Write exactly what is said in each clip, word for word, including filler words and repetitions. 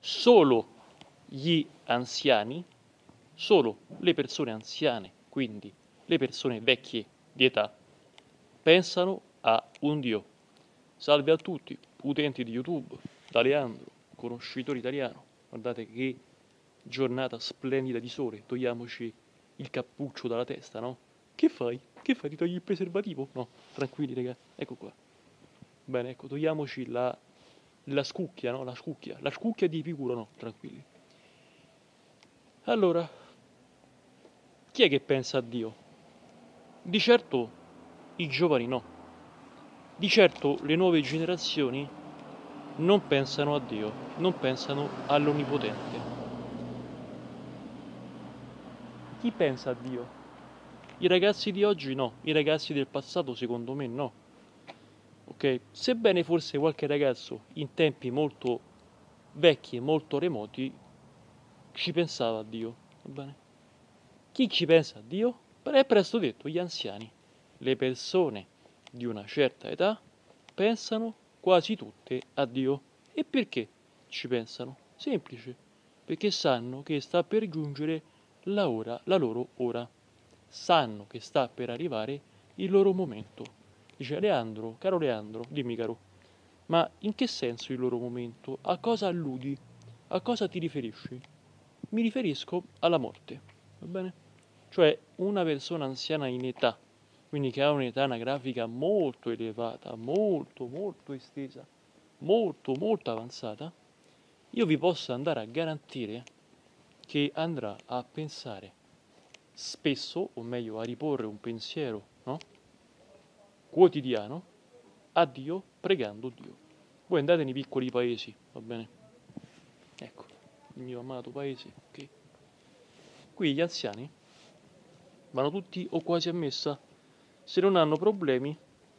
solo gli anziani, solo le persone anziane, quindi le persone vecchie di età, pensano a un Dio. Salve a tutti, utenti di YouTube, da Leandro, conoscitore italiano. Guardate che giornata splendida di sole, togliamoci il cappuccio dalla testa, no? Che fai? Che fai? Ti togli il preservativo? No, tranquilli raga, ecco qua. Bene, ecco, togliamoci la, la scucchia, no? La scucchia, la scucchia di Epicuro, no, tranquilli. Allora, chi è che pensa a Dio? Di certo i giovani no. Di certo le nuove generazioni non pensano a Dio, non pensano all'Onnipotente. Chi pensa a Dio? I ragazzi di oggi no, i ragazzi del passato secondo me no. Ok? Sebbene forse qualche ragazzo in tempi molto vecchi e molto remoti ci pensava a Dio, va bene? Chi ci pensa a Dio? È presto detto, gli anziani. Le persone di una certa età pensano quasi tutte a Dio. E perché ci pensano? Semplice, perché sanno che sta per giungere la ora, la loro ora. Sanno che sta per arrivare il loro momento. Dice Leandro, caro Leandro, dimmi caro, ma in che senso il loro momento? A cosa alludi? A cosa ti riferisci? Mi riferisco alla morte, va bene? Cioè una persona anziana in età, quindi che ha un'età anagrafica molto elevata, molto molto estesa, molto molto avanzata, io vi posso andare a garantire che andrà a pensare spesso, o meglio a riporre un pensiero, no? Quotidiano a Dio, pregando Dio. Voi andate nei piccoli paesi, va bene? Ecco, il mio amato paese, ok? Qui gli anziani vanno tutti o quasi a messa, se non hanno problemi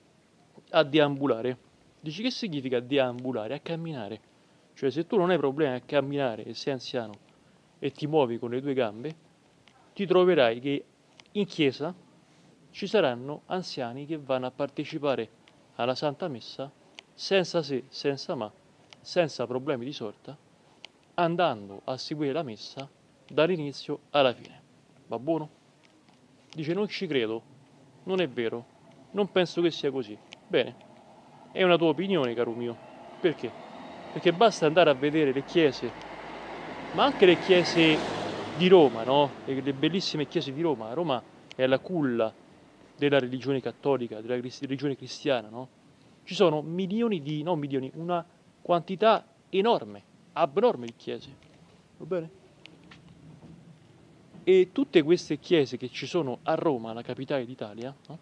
a deambulare. Dici che significa deambulare? A camminare. Cioè se tu non hai problemi a camminare e sei anziano e ti muovi con le tue gambe, ti troverai che in chiesa ci saranno anziani che vanno a partecipare alla Santa Messa senza se, senza ma, senza problemi di sorta, andando a seguire la messa dall'inizio alla fine. Va buono? Dice non ci credo, non è vero, non penso che sia così. Bene, è una tua opinione, caro mio. Perché? Perché basta andare a vedere le chiese, ma anche le chiese di Roma, no? Le, le bellissime chiese di Roma. Roma è la culla della religione cattolica, della religione cristiana, no? Ci sono milioni di, non milioni, una quantità enorme, abnorme di chiese. Va bene? E tutte queste chiese che ci sono a Roma, la capitale d'Italia, no?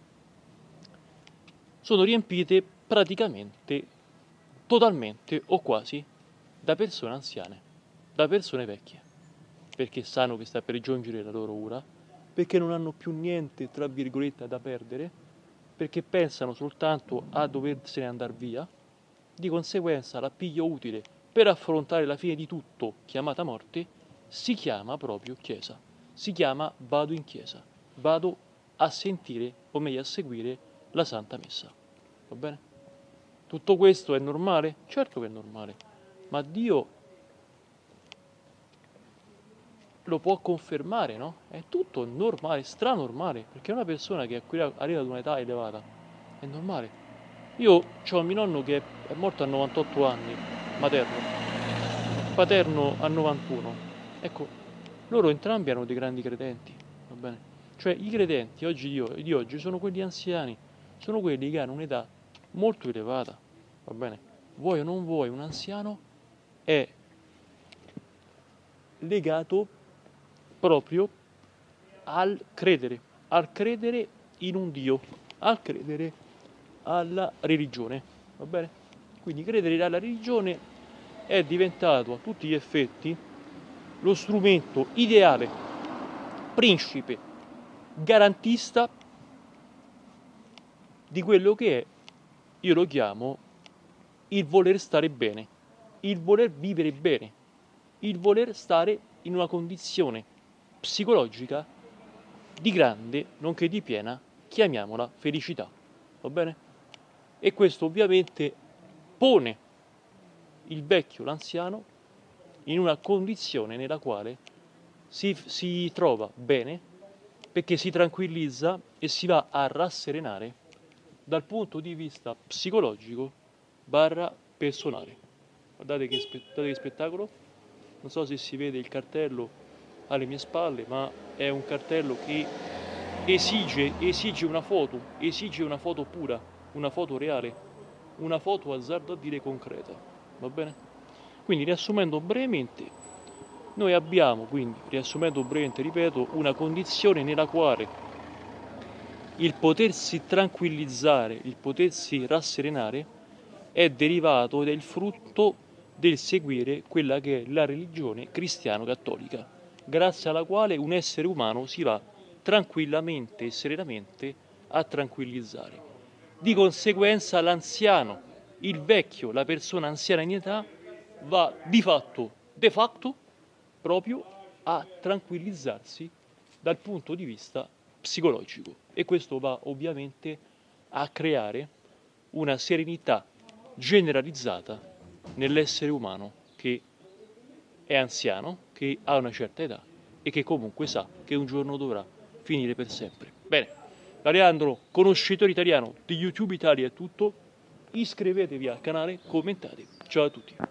Sono riempite praticamente, totalmente o quasi, da persone anziane, da persone vecchie, perché sanno che sta per giungere la loro ora, perché non hanno più niente, tra virgolette, da perdere, perché pensano soltanto a doversene andare via, di conseguenza l'appiglio utile per affrontare la fine di tutto, chiamata morte, si chiama proprio chiesa, si chiama vado in chiesa, vado a sentire, o meglio a seguire, la Santa Messa. Va bene? Tutto questo è normale? Certo che è normale, ma Dio lo può confermare, no? È tutto normale, stranormale, perché una persona che arriva ad un'età elevata è normale. Io ho mio nonno che è morto a novantotto anni, materno, paterno a novantuno. Ecco, loro entrambi erano dei grandi credenti, va bene? Cioè i credenti oggi di, di oggi sono quelli anziani, sono quelli che hanno un'età molto elevata, va bene? Vuoi o non vuoi, un anziano è legato proprio al credere, al credere in un Dio, al credere alla religione, va bene? Quindi credere alla religione è diventato a tutti gli effetti lo strumento ideale, principe, garantista di quello che è, io lo chiamo, il voler stare bene, il voler vivere bene, il voler stare in una condizione psicologica di grande, nonché di piena, chiamiamola felicità, va bene? E questo ovviamente pone il vecchio, l'anziano, in una condizione nella quale si, si trova bene, perché si tranquillizza e si va a rasserenare dal punto di vista psicologico barra personale. Guardate che, spe- guardate che spettacolo, non so se si vede il cartello alle mie spalle, ma è un cartello che esige, esige una foto, esige una foto pura, una foto reale, una foto azzardo a dire concreta, va bene? Quindi riassumendo brevemente, noi abbiamo quindi, riassumendo brevemente, ripeto, una condizione nella quale il potersi tranquillizzare, il potersi rasserenare è derivato del frutto del seguire quella che è la religione cristiano-cattolica, grazie alla quale un essere umano si va tranquillamente e serenamente a tranquillizzare. Di conseguenza l'anziano, il vecchio, la persona anziana in età va di fatto, de facto, proprio a tranquillizzarsi dal punto di vista psicologico, e questo va ovviamente a creare una serenità generalizzata nell'essere umano che è anziano, che ha una certa età e che comunque sa che un giorno dovrà finire per sempre. Bene, da Leandro, conoscitore italiano di YouTube Italia è tutto, iscrivetevi al canale, commentate. Ciao a tutti.